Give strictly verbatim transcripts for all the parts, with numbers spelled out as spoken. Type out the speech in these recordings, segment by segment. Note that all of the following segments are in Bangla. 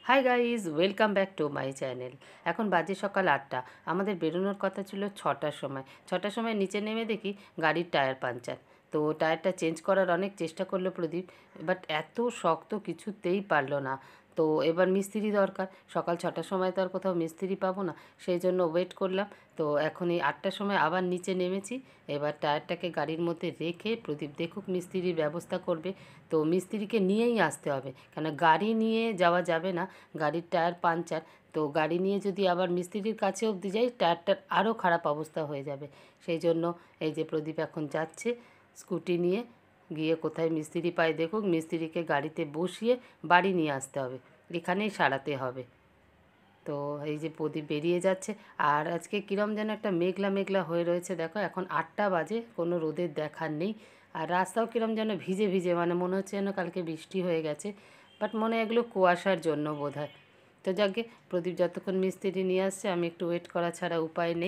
High guys, welcome back to my channel. এখন বাজে সকাল আটটা। আমাদের বেরোনোর কথা ছিল ছটার সময়। ছটার সময় নিচে নেমে দেখি গাড়ির টায়ার পাঞ্চার। তো টায়ারটা চেঞ্জ করার অনেক চেষ্টা করলো প্রদীপ, বাট এত শক্ত কিছুতেই পারলো না। তো এবার মিস্ত্রি দরকার, সকাল ছটার সময় তো আর কোথাও মিস্ত্রি পাবো না, সেই জন্য ওয়েট করলাম। তো এখন এই আটটার সময় আবার নিচে নেমেছি। এবার টায়ারটাকে গাড়ির মধ্যে রেখে প্রদীপ দেখুক মিস্ত্রির ব্যবস্থা করবে। তো মিস্ত্রিকে নিয়েই আসতে হবে, কেন গাড়ি নিয়ে যাওয়া যাবে না, গাড়ির টায়ার পাঞ্চার। তো গাড়ি নিয়ে যদি আবার মিস্ত্রির কাছে অবধি যাই, টায়ারটার আরও খারাপ অবস্থা হয়ে যাবে। সেই জন্য এই যে প্রদীপ এখন যাচ্ছে স্কুটি নিয়ে, গিয়ে কোথায় মিস্ত্রি পায় দেখুক, মিস্ত্রিকে গাড়িতে বসিয়ে বাড়ি নিয়ে আসতে হবে, এখানেই সারাতে হবে। তো এই যে প্রদীপ বেরিয়ে যাচ্ছে। আর আজকে কীরম যেন একটা মেঘলা মেঘলা হয়ে রয়েছে, দেখো এখন আটটা বাজে, কোনো রোদের দেখার নেই। আর রাস্তাও কীরম যেন ভিজে ভিজে, মানে মনে হচ্ছে যেন কালকে বৃষ্টি হয়ে গেছে, বাট মনে হয় এগুলো কুয়াশার জন্য বোধ হয়। তো যাকে প্রদীপ যতক্ষণ মিস্ত্রি নিয়ে আসছে আমি একটু ওয়েট করা ছাড়া উপায় নেই।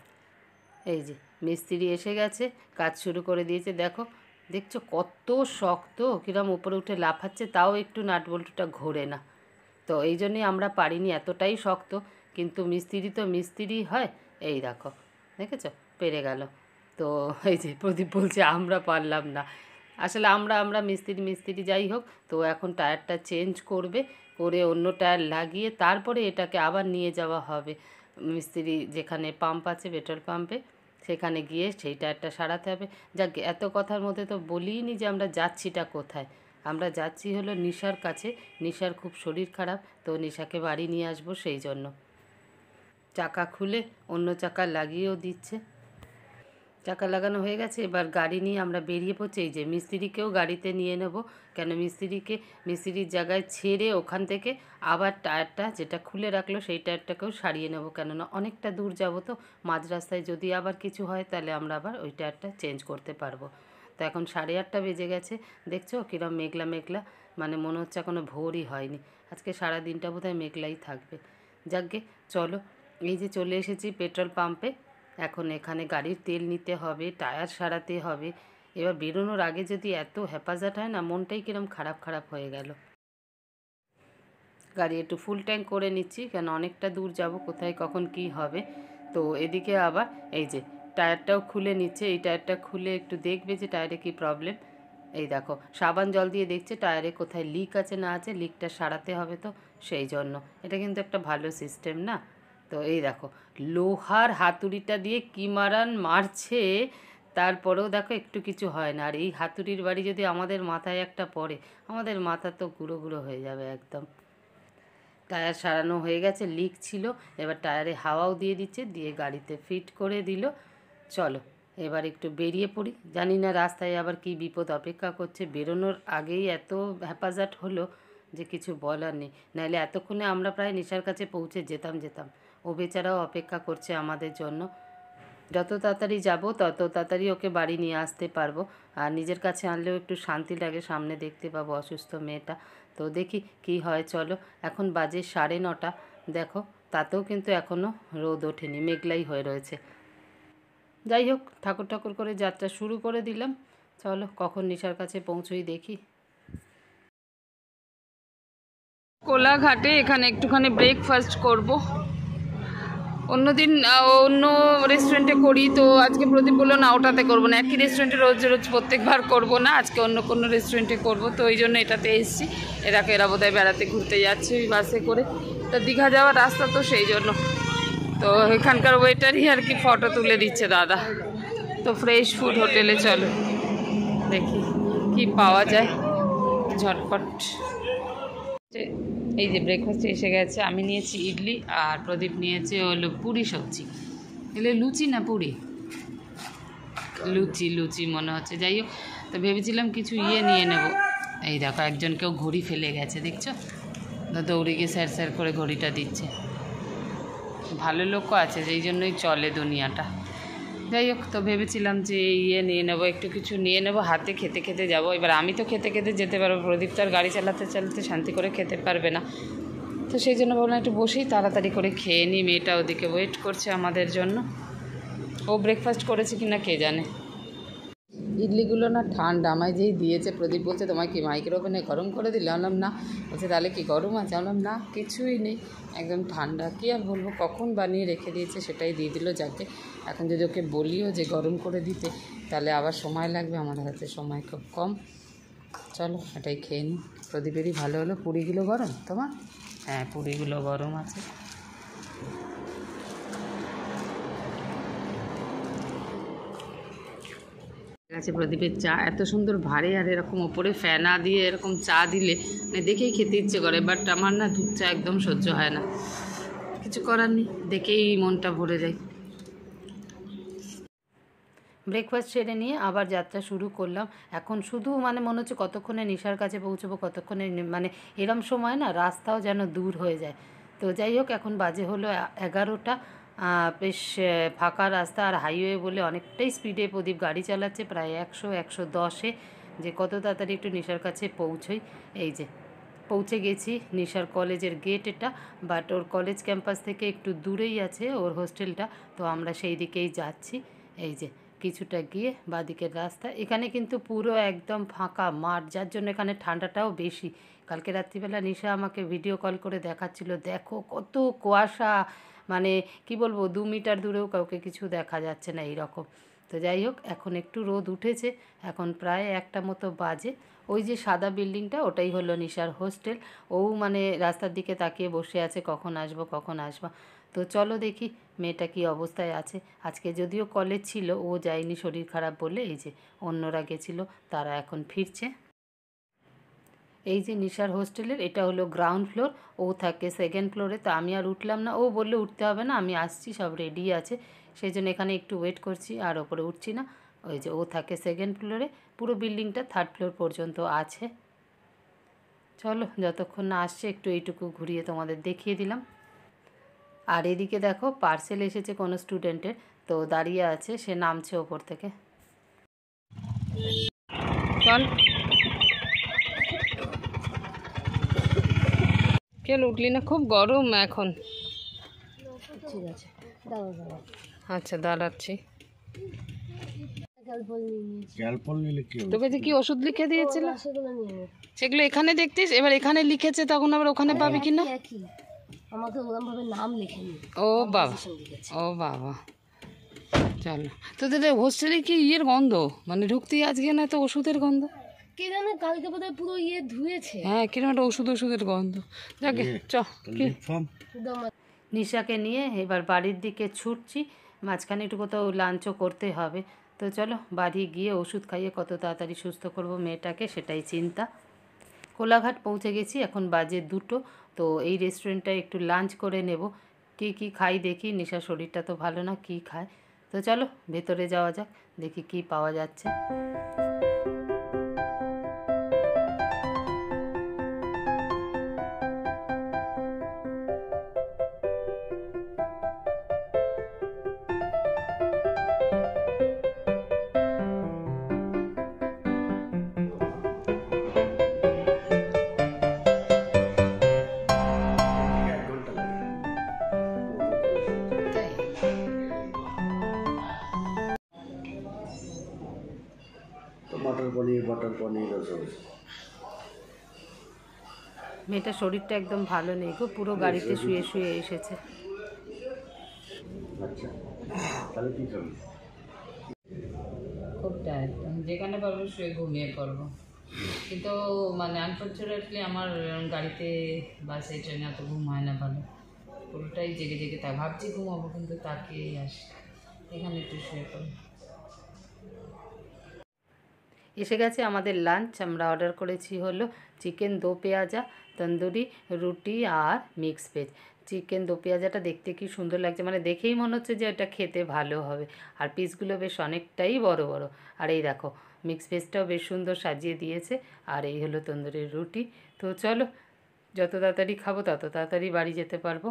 এই যে মিস্ত্রি এসে গেছে, কাজ শুরু করে দিয়েছে। দেখো, দেখছো কত শক্ত, কীরম উপরে উঠে লাফাচ্ছে, তাও একটু নাট বল্টুটা ঘোরে না। তো এই জন্যই আমরা পারিনি, এতটাই শক্ত। কিন্তু মিস্ত্রি তো মিস্ত্রি হয়। এই দেখো, দেখেছো পেরে গেল। তো এই যে প্রদীপ বলছে আমরা পারলাম না। আসলে আমরা আমরা মিস্ত্রি মিস্ত্রি যাই হোক, তো এখন টায়ারটা চেঞ্জ করবে, করে অন্য টায়ার লাগিয়ে তারপরে এটাকে আবার নিয়ে যাওয়া হবে মিস্ত্রি যেখানে পাম্প আছে, পেট্রোল পাম্পে, সেখানে গিয়ে সেই টায়ারটা সারাতে হবে। যাক, এত কথার মধ্যে তো বলিনি যে আমরা যাচ্ছিটা কোথায়। আমরা যাচ্ছি হলো নিশার কাছে। নিশার খুব শরীর খারাপ, তো নিশাকে বাড়ি নিয়ে আসবো, সেই জন্য চাকা খুলে অন্য চাকা লাগিয়েও দিচ্ছে। চাকা লাগানো হয়ে গেছে, এবার গাড়ি নিয়ে আমরা বেরিয়ে পড়ছি। এই যে মিস্ত্রিকেও গাড়িতে নিয়ে নেব, কেন মিস্ত্রিকে মিস্ত্রির জায়গায় ছেড়ে ওখান থেকে আবার টায়ারটা যেটা খুলে রাখলো সেই টায়ারটাকেও সারিয়ে নেব, কেননা অনেকটা দূর যাব, তো মাঝ রাস্তায় যদি আবার কিছু হয় তাহলে আমরা আবার ওই টায়ারটা চেঞ্জ করতে পারবো। তো এখন সাড়ে আটটা বেজে গেছে, দেখছো কীরকম মেঘলা মেঘলা, মানে মনে হচ্ছে এখনও ভোরই হয়নি। আজকে সারা দিনটা বোধহয় মেঘলাই থাকবে। যাকগে, চলো এই যে চলে এসেছি পেট্রোল পাম্পে। এখন এখানে গাড়ির তেল নিতে হবে, টায়ার সারাতে হবে। এবার বেরোনোর আগে যদি এত হেফাজত হয় না, মনটাই কিরম খারাপ খারাপ হয়ে গেল। গাড়ি একটু ফুল ট্যাঙ্ক করে নিচ্ছি, কেন অনেকটা দূর যাব, কোথায় কখন কি হবে। তো এদিকে আবার এই যে টায়ারটাও খুলে নিচ্ছে। এই টায়ারটা খুলে একটু দেখবে যে টায়ারে কি প্রবলেম। এই দেখো সাবান জল দিয়ে দেখছে টায়ারে কোথায় লিক আছে না আছে, লিকটা সারাতে হবে, তো সেই জন্য এটা কিন্তু একটা ভালো সিস্টেম না। তো এই দেখো লোহার হাতুড়িটা দিয়ে কি মারান মারছে, তারপরেও দেখো একটু কিছু হয় না। আর এই হাতুড়ির বাড়ি যদি আমাদের মাথায় একটা পড়ে, আমাদের মাথা তো গুঁড়ো গুঁড়ো হয়ে যাবে একদম। টায়ার সারানো হয়ে গেছে, লিক ছিল, এবার টায়ারে হাওয়াও দিয়ে দিচ্ছে, দিয়ে গাড়িতে ফিট করে দিল। চলো এবার একটু বেরিয়ে পড়ি, জানি না রাস্তায় আবার কি বিপদ অপেক্ষা করছে। বেরোনোর আগেই এত হ্যাপাজার্ট হলো যে কিছু বলার নেই, নাহলে এতক্ষণে আমরা প্রায় নিশার কাছে পৌঁছে যেতাম যেতাম ও বেচারাও অপেক্ষা করছে আমাদের জন্য। যত তাড়াতাড়ি যাব তত তাড়াতাড়ি ওকে বাড়ি নিয়ে আসতে পারবো। আর নিজের কাছে আনলেও একটু শান্তি লাগে, সামনে দেখতে পাবো অসুস্থ মেয়েটা। তো দেখি কি হয়, চলো। এখন বাজে সাড়ে নটা, দেখো তাতেও কিন্তু এখনও রোদ ওঠেনি, মেঘলাই হয়ে রয়েছে। যাই হোক, ঠাকুর ঠাকুর করে যাত্রা শুরু করে দিলাম। চলো কখন নিশার কাছে পৌঁছোই দেখি। কোলাঘাটে এখানে একটুখানি ব্রেকফাস্ট করব। অন্যদিন অন্য রেস্টুরেন্টে করি, তো আজকে প্রদীপ বললো না ওটাতে করবো না, একই রেস্টুরেন্টে রোজ রোজ প্রত্যেকবার করবো না, আজকে অন্য কোনো রেস্টুরেন্টে করব। তো ওই জন্য এটাতে এসেছি। এরাকে এরা বোধহয় বেড়াতে ঘুরতে যাচ্ছে ওই বাসে করে, তা দীঘা যাওয়ার রাস্তা তো সেই জন্য। তো এখানকার ওয়েটারই আর কি ফটো তুলে দিচ্ছে দাদা। তো ফ্রেশ ফুড হোটেলে চলো দেখি কি পাওয়া যায় ঝটপট। এই যে ব্রেকফাস্টে এসে গেছে, আমি নিয়েছি ইডলি আর প্রদীপ নিয়েছে হলো পুরি সবজি। এলে লুচি না পুরি? লুচি লুচি মনে হচ্ছে। যাই হোক, তো ভেবেছিলাম কিছু ইয়ে নিয়ে নেব। এই দেখো একজন কেউ ঘড়ি ফেলে গেছে, দেখছো, দৌড়ে গিয়ে স্যার স্যার করে ঘড়িটা দিচ্ছে। ভালো লোকও আছে, যেই জন্যই চলে দুনিয়াটা। যাই হোক, তো ভেবেছিলাম যে ইয়ে নিয়ে নেবো, একটু কিছু নিয়ে নেবো, হাতে খেতে খেতে যাব। এবার আমি তো খেতে খেতে যেতে পারবো, প্রদীপ তো আর গাড়ি চালাতে চালাতে শান্তি করে খেতে পারবে না। তো সেই জন্য ভাবলাম একটু বসেই তাড়াতাড়ি করে খেয়ে নিই, মেয়েটা ওদিকে ওয়েট করছে আমাদের জন্য। ও ব্রেকফাস্ট করেছে কি না কে জানে। ইডলিগুলো না ঠান্ডা, আমায় যেই দিয়েছে প্রদীপ বলছে তোমায় কি মাইক্রো ওভেনে গরম করে দিলে? আনলাম না। বলছে তাহলে কি গরম আছে? আনলাম না, কিছুই নেই, একদম ঠান্ডা। কী আর বলবো, কখন বানিয়ে রেখে দিয়েছে সেটাই দিয়ে দিল। যাকে এখন যদি ওকে বলিও যে গরম করে দিতে, তাহলে আবার সময় লাগবে, আমার হাতে সময় খুব কম। চলো এটাই খেয়ে নিই। প্রদীপেরই ভালো হলো। পুরিগুলো গরম তোমার? হ্যাঁ, পুরিগুলো গরম আছে। আছে প্রদীপের চা, এত সুন্দর ভারে, আর এরকম ওপরে ফ্যানা দিয়ে এরকম চা দিলে মানে দেখেই খেতে ইচ্ছে করে। বাট আমার না দুধ চা একদম সহ্য হয় না, কিছু করার নেই, দেখেই মনটা ভরে যায়। ব্রেকফাস্ট সেরে নিয়ে আবার যাত্রা শুরু করলাম। এখন শুধু মানে মনে হচ্ছে কতক্ষণে নিশার কাছে পৌঁছবো, কতক্ষণে, মানে এরম সময় না রাস্তাও যেন দূর হয়ে যায়। তো যাই হোক, এখন বাজে হলো এগারোটা। বেশ ফাঁকা রাস্তা, আর হাইওয়ে বলে অনেকটাই স্পিডে প্রদীপ গাড়ি চালাচ্ছে, প্রায় একশো একশো দশে, যে কত তাড়াতাড়ি একটু নিশার কাছে পৌঁছই। এই যে পৌঁছে গেছি, নিশার কলেজের গেট এটা, বাট ওর কলেজ ক্যাম্পাস থেকে একটু দূরেই আছে ওর হোস্টেলটা, তো আমরা সেই দিকেই যাচ্ছি। এই যে কিছুটা গিয়ে বাঁদিকের রাস্তা, এখানে কিন্তু পুরো একদম ফাঁকা মাঠ, যার জন্য এখানে ঠান্ডাটাও বেশি। কালকে রাত্রিবেলা নিশা আমাকে ভিডিও কল করে দেখাচ্ছিল, দেখো কত কুয়াশা, মানে কি বলবো, দু মিটার দূরেও কাউকে কিছু দেখা যাচ্ছে না এইরকম। তো যাই হোক, এখন একটু রোদ উঠেছে, এখন প্রায় একটা মতো বাজে। ওই যে সাদা বিল্ডিংটা, ওটাই হলো নিশার হোস্টেল। ও মানে রাস্তার দিকে তাকিয়ে বসে আছে, কখন আসবো কখন আসবো। তো চলো দেখি মেয়েটা কী অবস্থায় আছে। আজকে যদিও কলেজ ছিল, ও যায়নি শরীর খারাপ বলে, এই যে অন্যরা গেছিলো, তারা এখন ফিরছে। এই যে নিশার হোস্টেলের এটা হলো গ্রাউন্ড ফ্লোর, ও থাকে সেকেন্ড ফ্লোরে। তো আমি আর উঠলাম না, ও বললে উঠতে হবে না, আমি আসছি, সব রেডি আছে, সেই জন্য এখানে একটু ওয়েট করছি, আর ওপরে উঠছি না। ওই যে ও থাকে সেকেন্ড ফ্লোরে, পুরো বিল্ডিংটা থার্ড ফ্লোর পর্যন্ত আছে। চলো যতক্ষণ না আসছে একটু এইটুকু ঘুরিয়ে তোমাদের দেখিয়ে দিলাম। আর এদিকে দেখো পার্সেল এসেছে কোনো স্টুডেন্টের, তো দাঁড়িয়ে আছে, সে নামছে ওপর থেকে। চল কেন উঠলি না? খুব গরম এখন। ঠিক আছে, আচ্ছা দাঁড়াচ্ছি। তোকে যে কি ওষুধ লিখে দিয়েছিল সেগুলো এখানে দেখতিস, এবার এখানে লিখেছে, তখন আবার ওখানে পাবি কিনা। আমাকে ওরকম ভাবে নাম লেখেনি। ও বাবা, ও বাবা, চলো। তোদের হোস্টেলে কি ইয়ের গন্ধ, মানে ঢুকতেই আজকে না তো ওষুধের গন্ধ, কে জানে কালকে বোধহয় পুরো ইয়ে ধুয়েছে, হ্যাঁ কিরকম একটা ওষুধ ওষুধের গন্ধ। যাকে চ, নিশাকে নিয়ে এবার বাড়ির দিকে ছুটছি, মাঝখানে একটু কোথাও লাঞ্চও করতে হবে। তো চলো বাড়ি গিয়ে ওষুধ খাইয়ে কত তাড়াতাড়ি সুস্থ করব মেয়েটাকে, সেটাই চিন্তা। কোলাঘাট পৌঁছে গেছি, এখন বাজে দুটো। তো এই রেস্টুরেন্টটায় একটু লাঞ্চ করে নেব, কী কী খাই দেখি, নিশার শরীরটা তো ভালো না, কী খায়। তো চলো ভেতরে যাওয়া যাক, দেখি কি পাওয়া যাচ্ছে। मटर पनीर बटर पनीर और सब। মেয়েটার শরীরটা একদম ভালো নেই গো, পুরো গাড়িতে শুয়ে শুয়ে এসেছে। আচ্ছা তাহলে কি করবি? খুব টায়ার্ড, আমি যেখানে পারবো শুয়ে ঘুমিয়ে পড়বো, কিন্তু মানে আনফর্চুনেটলি আমার গাড়িতে বাসে ট্রেনে এত ঘুম হয় না ভালো, পুরোটাই জেগে জেগে তা ভাবছি ঘুমাবো, কিন্তু তাকিয়েই আসি, এখানে একটু শুয়ে পড়ি। এসে গেছে আমাদের লাঞ্চ, আমরা অর্ডার করেছি হলো চিকেন দো পেঁয়াজা, তন্দুরি রুটি আর মিক্স ভেজ। চিকেন দো পেঁয়াজাটা দেখতে কি সুন্দর লাগছে, মানে দেখেই মনে হচ্ছে যে এটা খেতে ভালো হবে, আর পিসগুলো বেশ অনেকটাই বড় বড়। আর এই দেখো মিক্স ভেজটাও বেশ সুন্দর সাজিয়ে দিয়েছে, আর এই হলো তন্দুরির রুটি। তো চলো যত তাড়াতাড়ি খাবো তত তাড়াতাড়ি বাড়ি যেতে পারবো।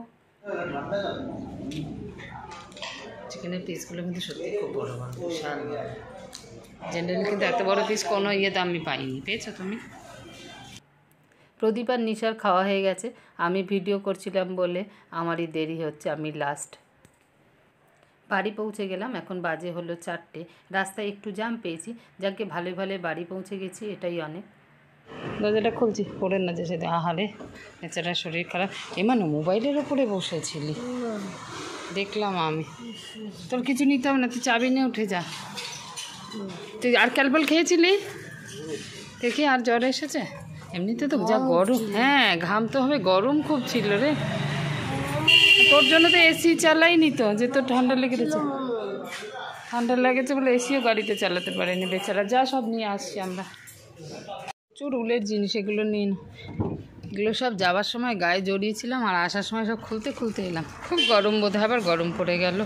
চিকেনের পিসগুলো কিন্তু সত্যি খুব বড় বড়, বিশাল বড়। জেনারেল কিন্তু এত বড় পিস কোনো ইয়েতে আমি পাইনি, পেয়েছো তুমি? প্রদীপ আর নিশার খাওয়া হয়ে গেছে, আমি ভিডিও করছিলাম বলে আমারই দেরি হচ্ছে, আমি লাস্ট। বাড়ি পৌঁছে গেলাম, এখন বাজে হলো চারটে। রাস্তায় একটু জ্যাম পেয়েছি, যাকে ভালো ভালো বাড়ি পৌঁছে গেছি, এটাই অনেক। দরজাটা খুলছি, পড়ে না যে সেটা আহারে বেচারা শরীর খারাপ। এমানো মোবাইলের ওপরে বসেছিলি দেখলাম আমি। তোর কিছু নিতে হবে না, তুই চাবি নিয়ে উঠে যা। তুই আর ক্যালবল খেয়েছিলি দেখি? আর জ্বর এসেছে? এমনিতে তো যা গরম, হ্যাঁ ঘাম তো হবে, গরম খুব ছিল রে। তোর জন্য তো এসি চালাইনি তো, যে তোর ঠান্ডা লেগেছে। ঠান্ডা লেগেছে বলে এসিও গাড়িতে চালাতে পারেনি বেচারা। যা সব নিয়ে আসছি আমরা, প্রচুর উলের জিনিস, এগুলো নিয়ে না। এগুলো সব যাওয়ার সময় গায়ে জড়িয়েছিলাম, আর আসার সময় সব খুলতে খুলতে এলাম। খুব গরম বোধ হয়, আবার গরম পড়ে গেল।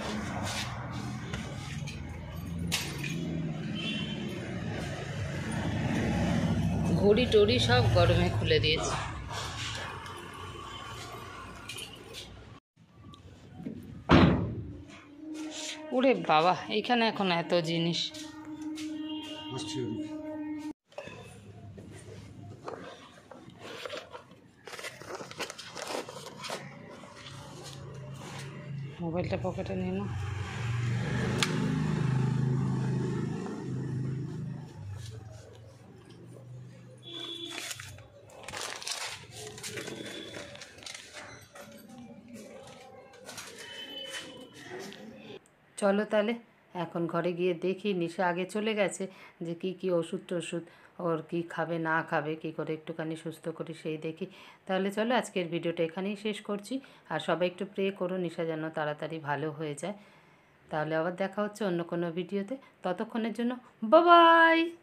ঘড়ি টড়ি সব গরমে খুলে দিয়েছে। ওরে বাবা, এইখানে এখন এত জিনিস। মোবাইলটা পকেটে নিয়ে নাও। চলো তাহলে এখন ঘরে গিয়ে দেখি। নিশা আগে চলে গেছে, যে কি কি ওষুধ টষুধ ওর কি খাবে না খাবে, কি করে একটুখানি সুস্থ করি সেই দেখি। তাহলে চলো আজকের ভিডিওটা এখানেই শেষ করছি। আর সবাই একটু প্রে করো নিশা যেন তাড়াতাড়ি ভালো হয়ে যায়। তাহলে আবার দেখা হচ্ছে অন্য কোনো ভিডিওতে। ততক্ষণের জন্য বাই বাই।